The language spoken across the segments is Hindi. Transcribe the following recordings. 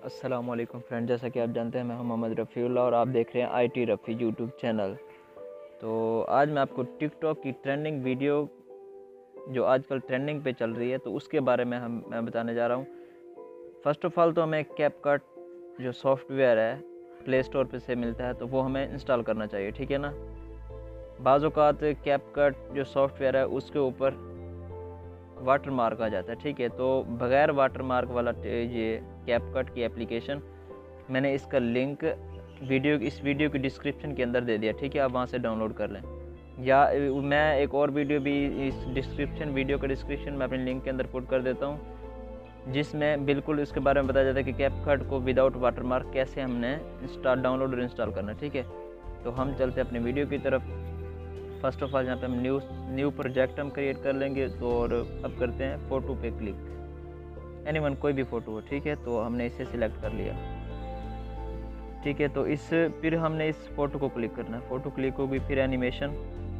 अस्सलाम वालेकुम फ्रेंड, जैसा कि आप जानते हैं मैं हूं मोहम्मद रफ़ीउल्लाह और आप देख रहे हैं आईटी रफ़ी यूट्यूब चैनल। तो आज मैं आपको टिकटॉक की ट्रेंडिंग वीडियो जो आजकल ट्रेंडिंग पे चल रही है तो उसके बारे में मैं बताने जा रहा हूं। फ़र्स्ट ऑफ़ ऑल तो हमें कैपकट जो सॉफ्टवेयर है प्ले स्टोर पे से मिलता है तो वो हमें इंस्टॉल करना चाहिए, ठीक है ना। बाज़ औक़ात कैपकट जो सॉफ्टवेयर है उसके ऊपर वाटर मार्क आ जाता है, ठीक है। तो बग़ैर वाटर मार्क वाला ये कैपकट की एप्लीकेशन मैंने इसका लिंक इस वीडियो की डिस्क्रिप्शन के अंदर दे दिया, ठीक है। आप वहाँ से डाउनलोड कर लें, या मैं एक और वीडियो भी इस वीडियो का डिस्क्रिप्शन में अपने लिंक के अंदर पुट कर देता हूँ, जिसमें बिल्कुल इसके बारे में बताया जाता है कि कैपकट को विदाउट वाटर मार्क कैसे हमने डाउनलोड और इंस्टॉल करना, ठीक है। तो हम चलते हैं अपनी वीडियो की तरफ। फर्स्ट ऑफ ऑल यहाँ पे हम न्यू प्रोजेक्ट हम क्रिएट कर लेंगे। तो और अब करते हैं फ़ोटो पे क्लिक, एनीवन कोई भी फ़ोटो हो, ठीक है। तो हमने इसे सिलेक्ट कर लिया, ठीक है। तो फिर हमने इस फ़ोटो को क्लिक करना है। फ़ोटो क्लिक होगी, फिर एनिमेशन,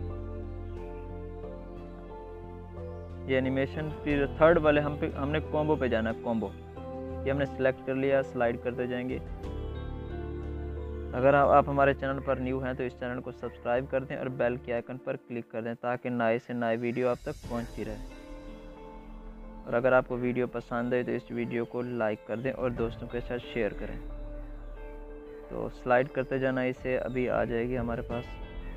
ये एनिमेशन, फिर थर्ड वाले हमने कॉम्बो पे जाना है। कॉम्बो ये हमने सेलेक्ट कर लिया, स्लाइड करते जाएंगे। अगर आप हमारे चैनल पर न्यू हैं तो इस चैनल को सब्सक्राइब कर दें और बेल के आइकन पर क्लिक कर दें ताकि नए से नए वीडियो आप तक पहुंचती रहे। और अगर आपको वीडियो पसंद आए तो इस वीडियो को लाइक कर दें और दोस्तों के साथ शेयर करें। तो स्लाइड करते जाना, इसे अभी आ जाएगी हमारे पास,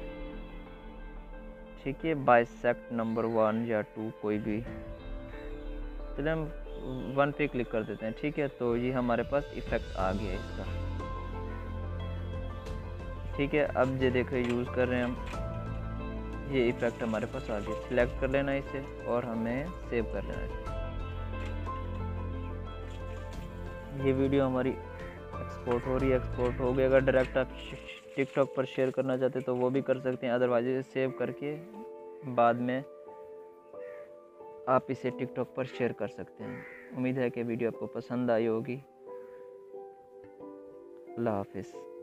ठीक है। बाइसेक्ट नंबर 1 या 2 कोई भी, चलिए हम 1 पे क्लिक कर देते हैं, ठीक है। तो ये हमारे पास इफ़ेक्ट आ गया इसका, ठीक है। अब ये देखो यूज़ कर रहे हैं हम, ये इफ़ेक्ट हमारे पास आ गया। सिलेक्ट कर लेना इसे और हमें सेव कर लेना है। ये वीडियो हमारी एक्सपोर्ट हो रही है, एक्सपोर्ट हो गई। अगर डायरेक्ट आप टिकटॉक पर शेयर करना चाहते तो वो भी कर सकते हैं, अदरवाइज इसे सेव करके बाद में आप इसे टिकटॉक पर शेयर कर सकते हैं। उम्मीद है कि वीडियो आपको पसंद आई होगी। अल्लाह हाफिज़।